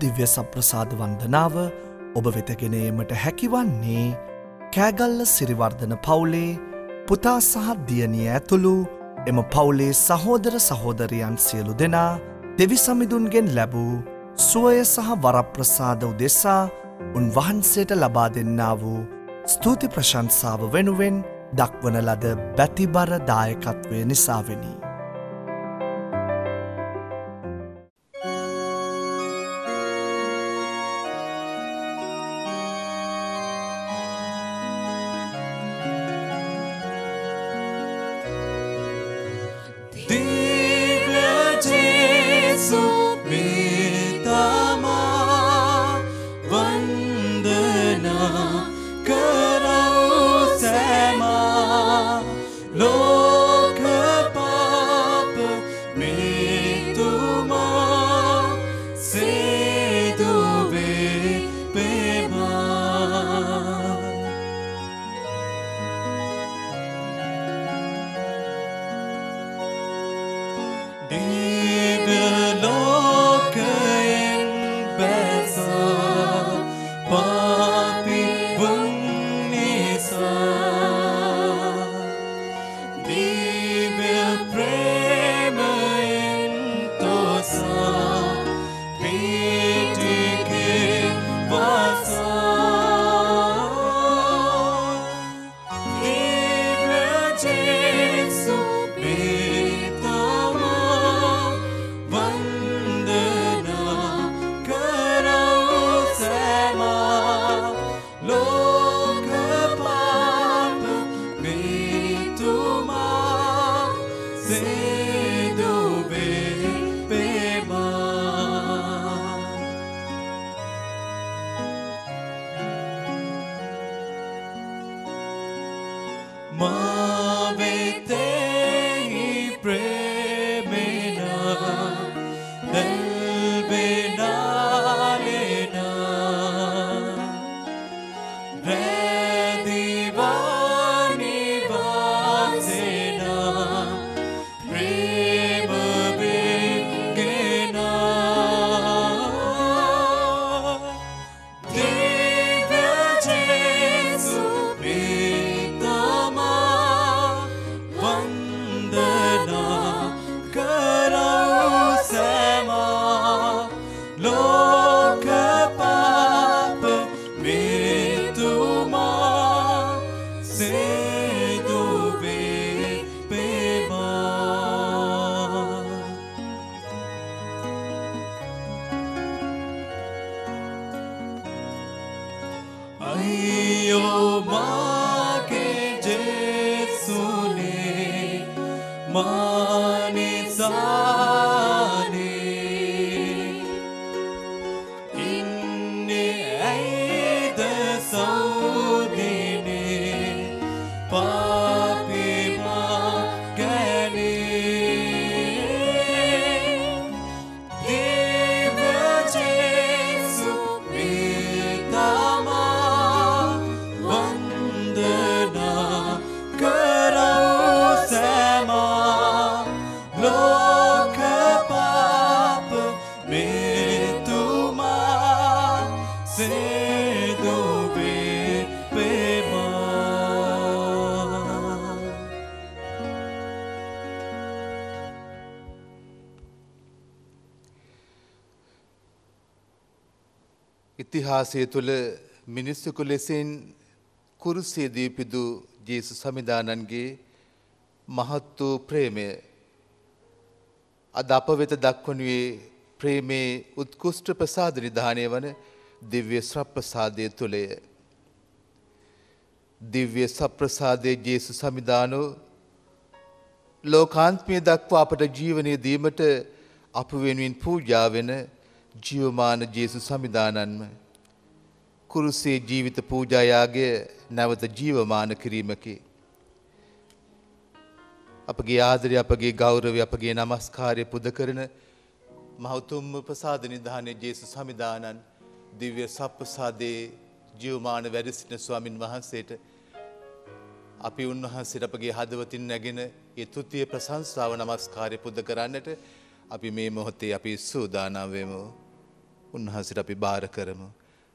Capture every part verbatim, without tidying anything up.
දිව්‍ය සප්‍රසාද වන්දනාව ඔබ වෙත ගෙන ඒමට හැකිවන්නේ කෑගල්ල සිරිවර්ධන පවුලේ පුතා සහ දියණිය ඇතුළු එම පවුලේ සහෝදර සහෝදරියන් සියලු දෙනා දෙවි සමිඳුන්ගෙන් ලැබූ සුවය සහ වරප්‍රසාද උදෙසා උන්වහන්සේට ලබා දෙන්නා වූ ස්තුති ප්‍රශංසාව වෙනුවෙන් දක්වන ලද බැතිබර දායකත්වය නිසාවෙනි. ඉතිහාසය තුළ මිනිස්සුකු ලෙසින් කුරුසියේදී පිදු ජේසුස් සමිඳානන්ගේ මහත් වූ ප්‍රේමය අද අප වෙත දක්වනුයේ ප්‍රේමේ උත්කෘෂ්ඨ ප්‍රසාද නිධානය වන දිව්‍ය සප්‍රසාදය තුළය. දිව්‍ය සප්‍රසාදයේ ජේසුස් සමිඳානෝ ලෝකාන්තමය දක්වා අපට ජීවනය දීමට අප වෙනුවෙන් පූජා වෙන ජීවමාන ජේසුස් සමිඳානන්ම කුරුසේ ජීවිත පූජායාගය නැවත ජීවමාන කිරීමකි. අපගේ ආදරය අපගේ ගෞරවය අපගේ නමස්කාරය පුද කරන මහතුම්ම ප්‍රසාද නිධානයේ ජේසුස් සමිඳානන් දිව්‍ය සප්‍රසාදයේ ජීවමාන වැඩ සිටින ස්වාමින් වහන්සේට අපි උන්වහන්සේට අපගේ හදවතින් නැගෙන ඒ තුතිය ප්‍රශංසාව නමස්කාරය පුද කරන්නට අපි මේ මොහොතේ අපි සූදානම් වෙමු. උන්වහන්සේට අපි බාර කරමු.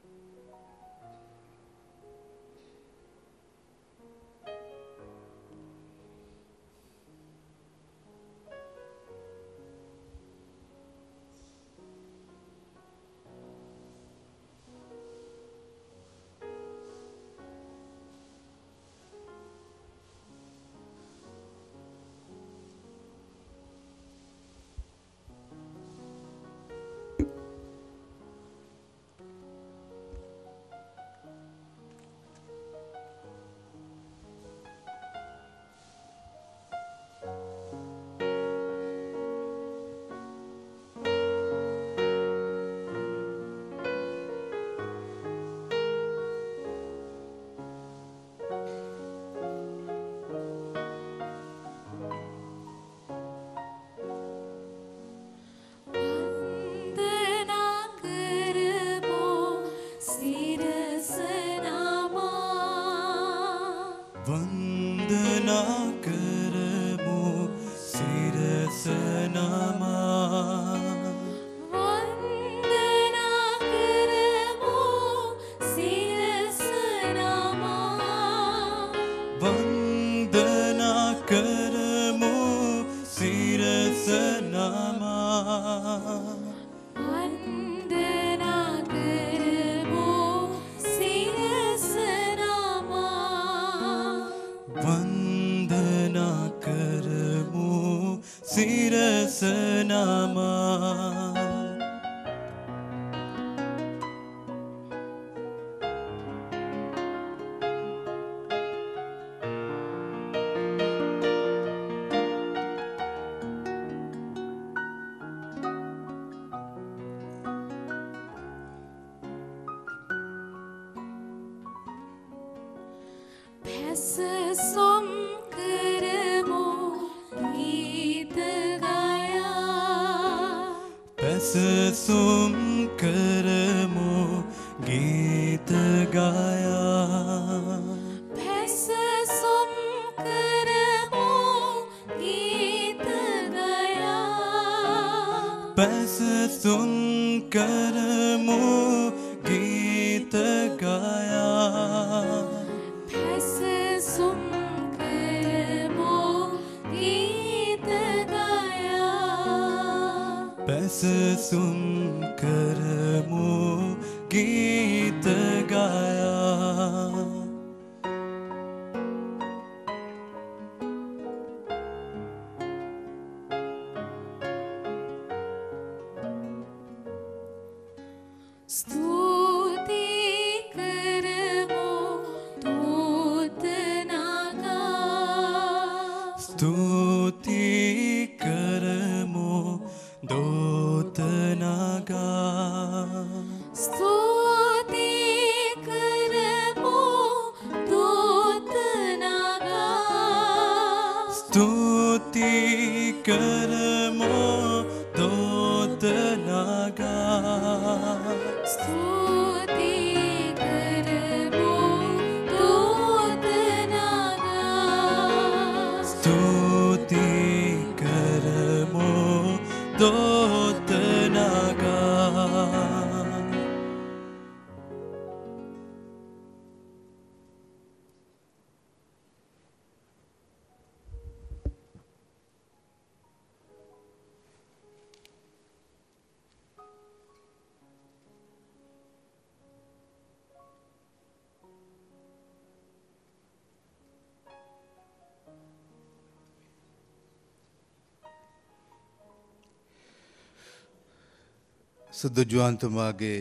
සුදු ජුවන්තුමාගේ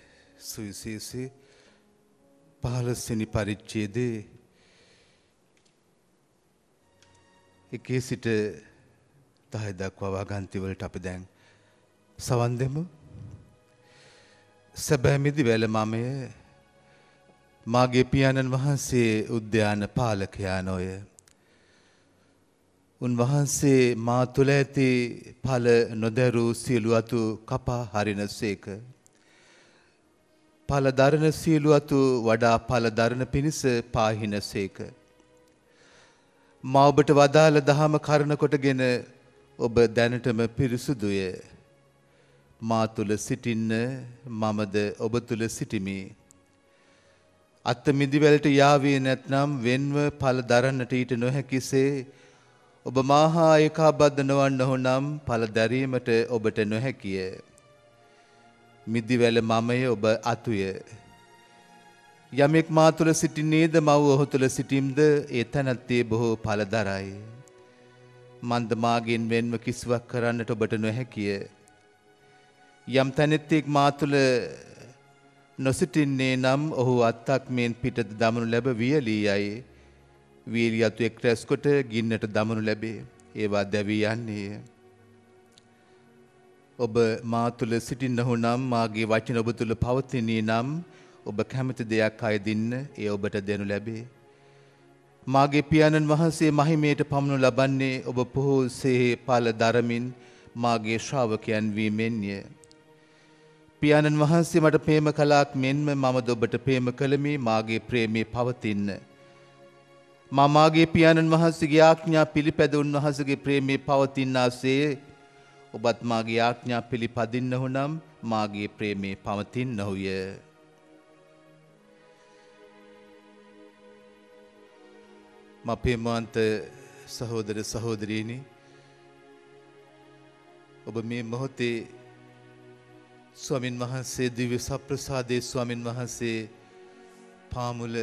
සුවිශේෂී පහළොස්වෙනි පරිච්ඡේදයේ එකේ සිට දහය දක්වා වගන්ති වලට අපි දැන් සවන් දෙමු. සැබෑ මිදි වැල මමය මාගේ පියාණන් වහන්සේ උද්‍යාන පාලකයා නොය. උන්වහන්සේ මා තුළ ඇති ඵල නොදැරූ සියලු අතු කපා හරින සේක. ඵල දරන සියලු අතු වඩා ඵල දරන පිණිස පාහින සේක. මා ඔබට වදාළ දහම කරන කොටගෙන ඔබ දැනටම පිරිසුදුය. මා තුළ සිටින්න මමද ඔබ තුළ සිටිමි. අත්ත මිදිවලට යාවේ නැත්නම් වෙන්ව ඵල දරන්නට ඊට නොහැකිසේ ඔබ මාහා ඒකාබද්ධ නොවන්නහු නම් ඵල දැරීමට ඔබට නොහැකිය. මිදිවැල මමය ඔබ අතුය. යමෙක් මා තුළ සිටින්නේද මව් ඔහු තුළ සිටීම්ද ඒ තැනැත්තේ බොහෝ ඵල දරයි. මන්ද මාගෙන් වෙන්ව කිසිවක් කරන්නට ඔබට නොහැකිය. යම් තැනෙත්තෙක් මා තුළ නොසිටින්නේ නම් ඔහු අත්තක් මෙන් පිටත දමනු ලැබ වියලී යයි. වියලි අතු එක් රැස් කොට ගින්නට දමනු ලැබේ. ඒවා දැවී යන්නේය. ඔබ මා තුළ සිටින්නහු නම් මාගේ වචන ඔබ තුළ පවතිනී නම් ඔබ කැමති දෙයක් අයදින්න ඒ ඔබට දෙනු ලැබේ. මාගේ පියාණන් වහන්සේ මහිමයට පමුණු ලබන්නේ ඔබ පොහොසේ ඵල දරමින් මාගේ ශ්‍රාවකයන් වීමෙන්ය. පියාණන් වහන්සේ මට ප්‍රේම කළාක් මෙන්ම මමද ඔබට ප්‍රේම කළමි. මාගේ ප්‍රේමයේ පවතින්න. මා මාගේ පියාණන් වහන්සේගේ ආඥා පිළිපැද උන්වහන්සේගේ ප්‍රේමයේ පවතිනාසේ ඔබත් මාගේ ආඥා පිළිපදින්නහු නම් මාගේ ප්‍රේමයේ පවතින්නහුය. මා ප්‍රේමවන්ත සහෝදර සහෝදරීනි, ඔබ මේ මොහොතේ ස්වාමින් වහන්සේ දිව්‍ය සප්‍රසාදයේ ස්වාමින් වහන්සේ පාමුල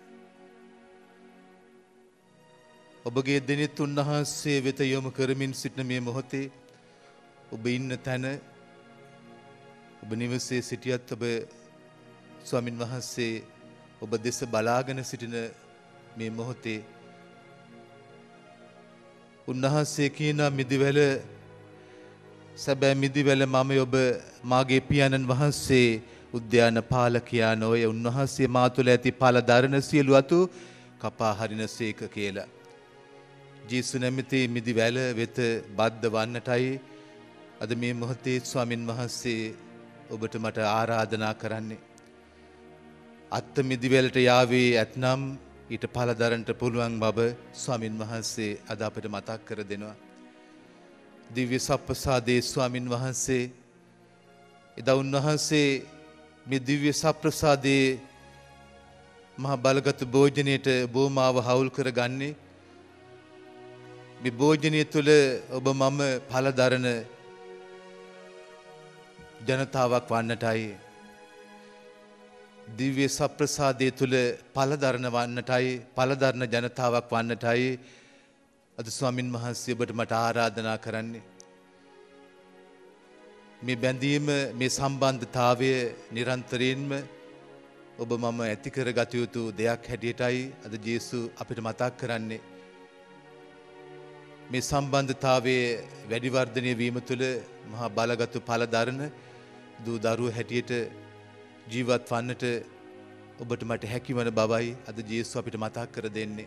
ඔබගේ දෙනෙත් උන්වහන්සේ වෙත යොමු කරමින් සිටින මේ මොහොතේ ඔබ ඉන්න තැන ඔබ නිවසේ සිටියත් ඔබ ස්වාමින් වහන්සේ ඔබ දෙස බලාගෙන සිටින මේ මොහොතේ උන්වහන්සේ කියන මිදිවැල සැබෑ මිදිවැල මම ඔබ මාගේ පියාණන් වහන්සේ උද්‍යාන පාලකයා නොය. උන්වහන්සේ මා තුළ ඇති ඵල දරන සියලු අතු කපා හරිනසේක කියලා. ජේසු නැමැති මිදිවැල වෙත බද්ධ වන්නටයි අද මේ මොහොතේ ස්වාමින් වහන්සේ ඔබට මට ආරාධනා කරන්නේ. අත්ත මිදිවැලට යාවේ ඇතනම් ඊට ඵල දරන්නට පුළුවන් බව ස්වාමින් වහන්සේ අද අපට මතක් කර දෙනවා. දිව්‍ය සප්‍රසාදයේ ස්වාමින් වහන්සේ එදා උන්වහන්සේ මේ දිව්‍ය සප්‍රසාදයේ මහා බලගත් භෝජනයේට බෝමාව හවුල් කරගන්නේ මේ භෝජනය තුළ ඔබ මම ඵල දරන ජනතාවක් වන්නටයි. දිව්‍ය සප්‍රසාදයේ තුළ ඵල දරන වන්නටයි ඵල දරන ජනතාවක් වන්නටයි අද ස්වාමින් වහන්සේ ඔබට මට ආරාධනා කරන්නේ. මේ බැඳීම මේ සම්බන්ධතාවය නිරන්තරයෙන්ම ඔබ මම ඇති කරගත යුතු දෙයක් හැටියටයි අද ජේසු අපිට මතක් කරන්නේ. මේ සම්බන්ධතාවයේ වැඩි වර්ධනය වීම තුළ මහා බලගත් ඵල දරන දූ දරුවෝ හැටියට ජීවත් වන්නට ඔබට මට හැකිවන බවයි අද ජේසු අපිට මතක් කර දෙන්නේ.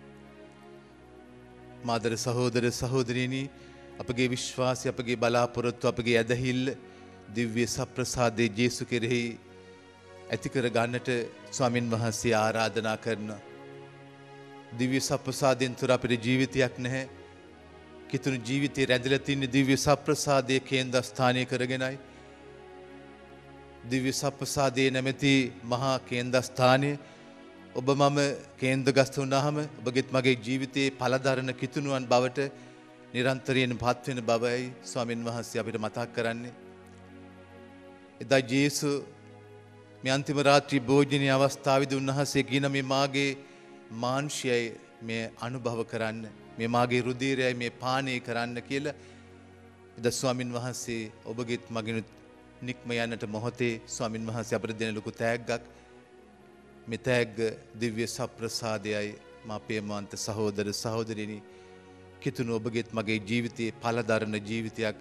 මාදර සහෝදර සහෝදරියනි, අපගේ විශ්වාසය, අපගේ බලාපොරොත්තු, අපගේ ඇදහිල්ල දිව්‍ය සප්‍රසාදයේ ජේසු කෙරෙහි ඇති කර ගන්නට ස්වාමින් වහන්සේ ආරාධනා කරනවා. දිව්‍ය සප්‍රසාදයෙන් තොර අපේ ජීවිතයක් නැහැ. කිතුණු ජීවිතේ රැඳිලා තියෙන දිව්‍ය සප්‍රසාදයේ කේන්ද්‍රස්ථානය කරගෙනයි. දිව්‍ය සප්‍රසාදයේ නැමැති මහා කේන්ද්‍රස්ථානයේ ඔබ මම කේන්ද්‍රගත වුණාම ඔබගෙත් මගේ ජීවිතයේ පළදරන කිතුණුවන් බවට නිරන්තරයෙන් පත් වෙන බවයි ස්වාමින් වහන්සේ අපිට මතක් කරන්නේ. එදා ජේසු මේ අන්තිම රාත්‍රී භෝජනයේ අවස්ථාවේදී උන්වහන්සේ කියන මේ මාගේ මාංශයයි මේ අනුභව කරන්න, මේ මාගේ රුධිරයයි මේ පානය කරන්න කියලා එදා ස්වාමින් වහන්සේ ඔබගෙත් මගෙනුත් නික්ම යන්නට මොහොතේ ස්වාමින් වහන්සේ අපිට දෙන ලොකු තෑග්ගක්. මේ තෑග්ග දිව්‍ය සප්‍රසාදයයි. මා ප්‍රේමවන්ත සහෝදර සහෝදරියනි, කිතුණු ඔබගෙත් මගේ ජීවිතයේ පළදරන ජීවිතයක්,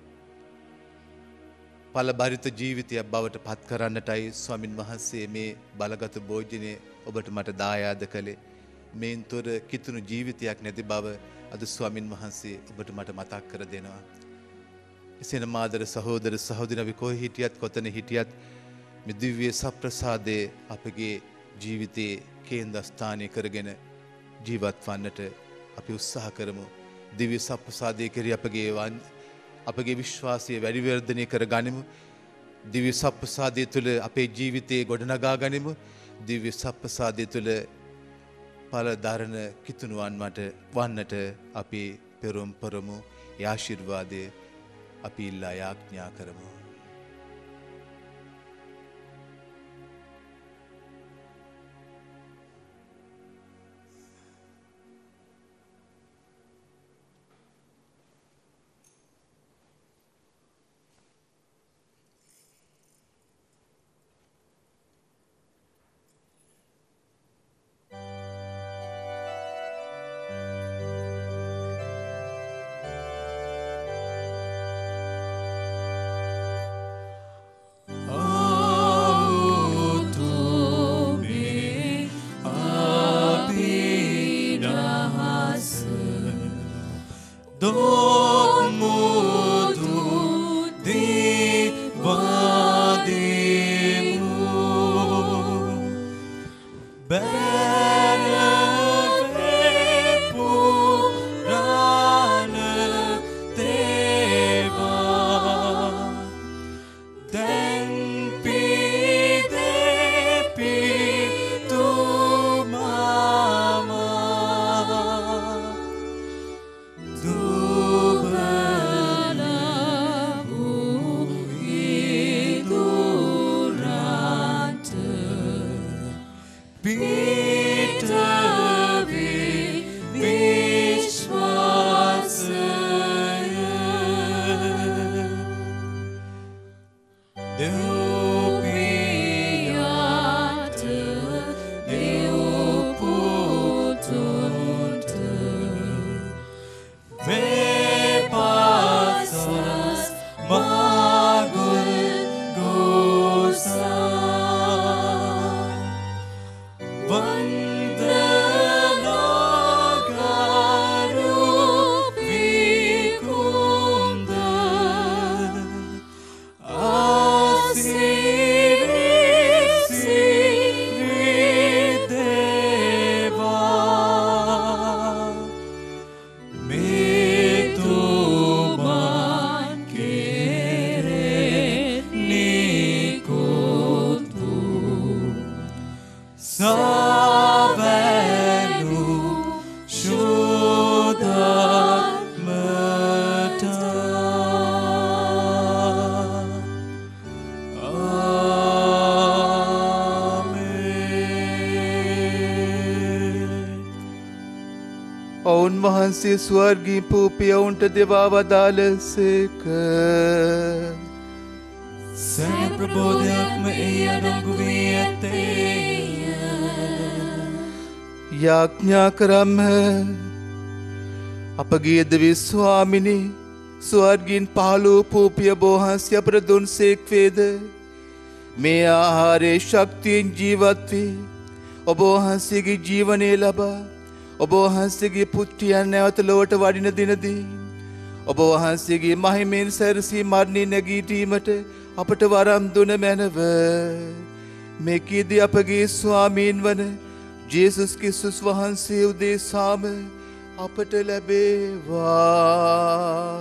පළබරිත ජීවිතයක් බවට පත් කරන්නටයි ස්වාමින් වහන්සේ මේ බලගත් භෝජනය ඔබට මට දායාද කළේ. මේන්තොර කිතුණු ජීවිතයක් නැති බව අද ස්වාමින් වහන්සේ ඔබට මට මතක් කර දෙනවා. එසේනම් මාදර සහෝදර සහෝදරියනි, අපි කොහේ හිටියත් කොතන හිටියත් මේ දිව්‍ය සප්‍රසාදයේ අපගේ ජීවිතයේ කේන්ද්‍රස්ථානය කරගෙන ජීවත් වන්නට අපි උත්සාහ කරමු. දිව්‍ය සප්‍රසාදයේ කෙරෙහි අපගේ අපගේ විශ්වාසය වැඩි වර්ධනය කර ගනිමු. දිව්‍ය සප්පසාදය තුළ අපේ ජීවිතයේ ගොඩනගා ගනිමු. දිව්‍ය සප්පසාදය තුළ පලදරණ කිතුනුවන් මට වන්නට අපි පෙරුම් පරමු. ඒ ආශිර්වාදය අපි ඉල්ලා යාඥා කරමු. වහන්සේ ස්වර්ගී පූපියවුන්ට දෙවා වදාළසේක. සෑම ප්‍රබෝධයක්ම එහි අඩංගු වී ඇත්තේය. යාඥා කරම්හ. අපගේ දෙවි ස්වාමිනි, ස්වර්ගින් පහළ වූ පූපිය බෝහන්සේ අපට දුන්සේක් වේද? මේ ආහාරයේ ශක්තියෙන් ජීවත් වී ඔබ වහන්සේගේ ජීවනය ලබා ඔබ වහන්සේගේ පුත්‍රයන් නැවත ලොවට වඩින දිනදී ඔබ වහන්සේගේ මහිමෙන් සැරසී මරණින් නැගීටීමට අපට වරම් දුන මැනව. මෙකීදී අපගේ ස්වාමීන් වන ජේසුස් ක්‍රිස්තුස් වහන්සේ උදෙසාම අපට ලැබේවා.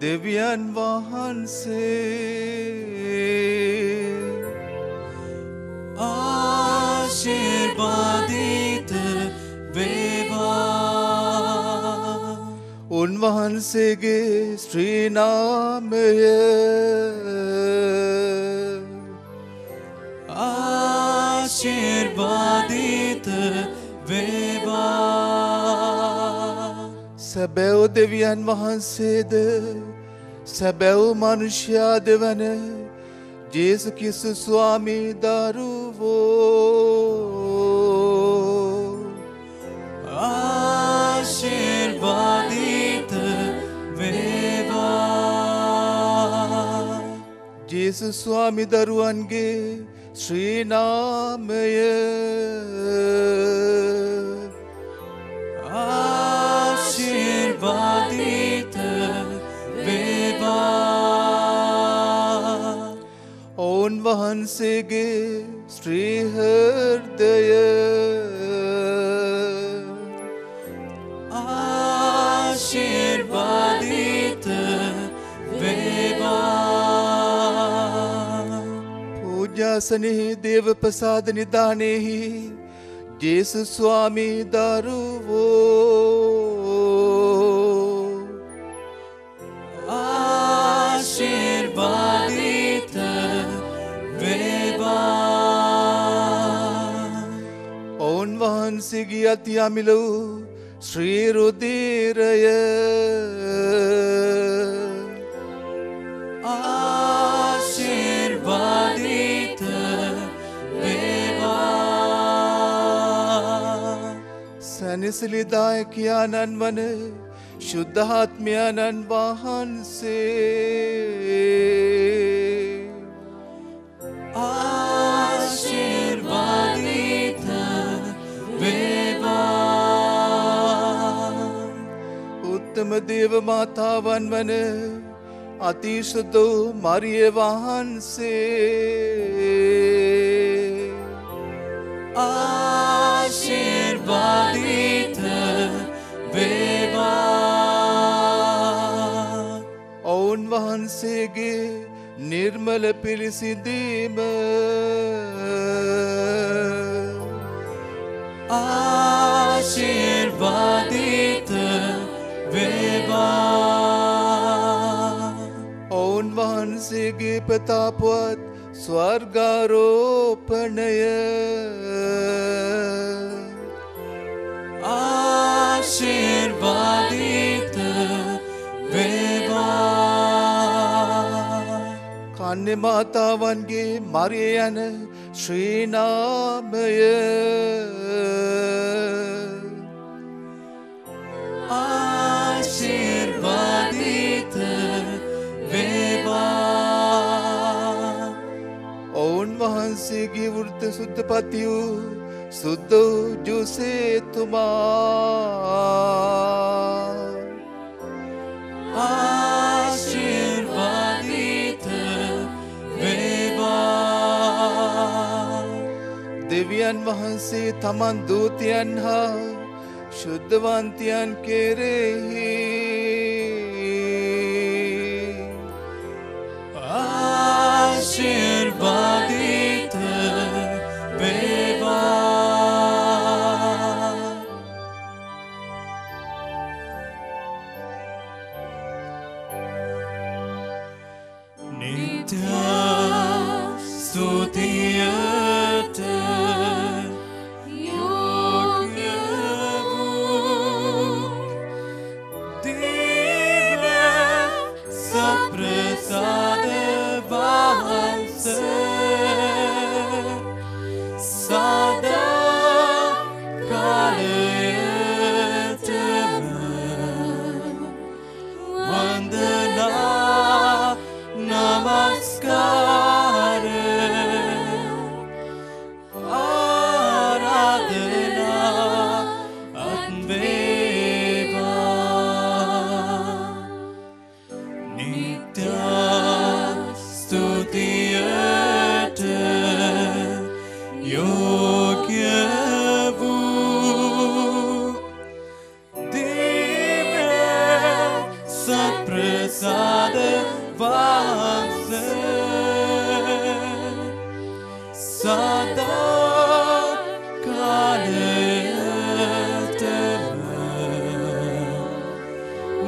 දෙවියන් වහන්සේ ආශිර්වාදිත වේවා. උන්වහන්සේගේ ශ්‍රී නාමය ආශිර්වාදිත වේවා. සැබෑව දෙවියන් වහන්සේද සැබෑව මනුෂ්‍යයාද වන ජේසු ක්‍රිස්තුස් ස්වාමී දරුවෝ ආශිර්වාදිත වේවා. ජේසු ස්වාමී දරුවන්ගේ ශ්‍රී නාමය ආශිර්වාදිත වේවා. ඔවුන් වහන්සේගේ ශ්‍රී හෘදය ආශිර්වාදිත වේවා. පූජාසනෙහි දේව ප්‍රසාද නිධානයෙහි ජේසු ස්වාමී දරුවෝ ආශිර්වාදිත වේවා. ඔවුන් වහන්සේගේ අති අමිල වූ ශ්‍රී රුධිරය ආශිර්වාදිත වේවා. සැනසිලිදායකයාණන් වන ශුද්ධාත්මයාණන් වහන්සේ ආශිර්වාදිත වේවා. උත්තම දේව මාතාවන් වන අතිශුද්ධ මරිය වහන්සේ ආශිර්වාදිත වේවා. ඔවුන් වහන්සේගේ නිර්මල පිළිසිඳීම ආශිර්වාදිත වේවා. ඔවුන් වහන්සේගේ ප්‍රතාපවත් ස්වර්ගාරෝපණය ආශිර්වාදිත වේවා. කන්‍ය මාතාවන්ගේ මරිය යන ශ්‍රී නාමය ආශිර්වාදිත වේවා. ඔවුන් වහන්සේගේ වෘත සුද්ධපති වූ සුද්ධ වූ ජෝසේතුමා ආශිර්වාදිත වේවා. දෙවියන් වහන්සේ තමන් දූතයන් හා ශුද්ධවන්තයන් කෙරෙහි ආශිර්වාදිත වේවා. නිත්‍ය ස්තුතියට යෝග්‍ය වූ දිව්‍ය සප්‍රසාද වහන්සේ සදා කාලයටම වන්දනා නමස්කාර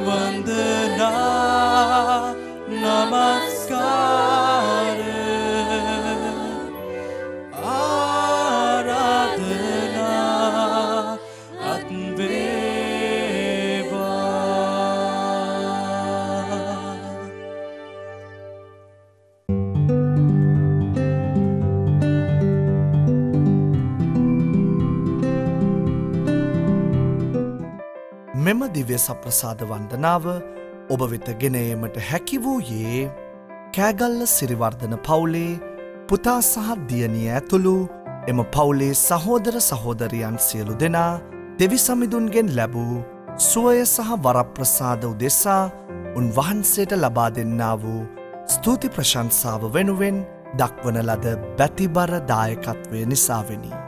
වන්දනා නමස්කාර ආරාධනා අත් වේවා. මෙම දිව්‍ය සප්‍රසාද වන්දනාව ඔබ වෙත ගෙන ඒමට හැකි වූයේ කෑගල්ල සිරිවර්ධන පවුලේ පුතා සහ දියණිය ඇතුළු එම පවුලේ සහෝදර සහෝදරියන් සියලු දෙනා දෙවිසමිඳුන්ගෙන් ලැබූ සුවය සහ වරප්‍රසාද උදෙසා උන්වහන්සේට ලබා දෙන්නා වූ ස්තුති ප්‍රශංසාව වෙනුවෙන් දක්වන ලද බැතිබර දායකත්වය නිසාවෙනි.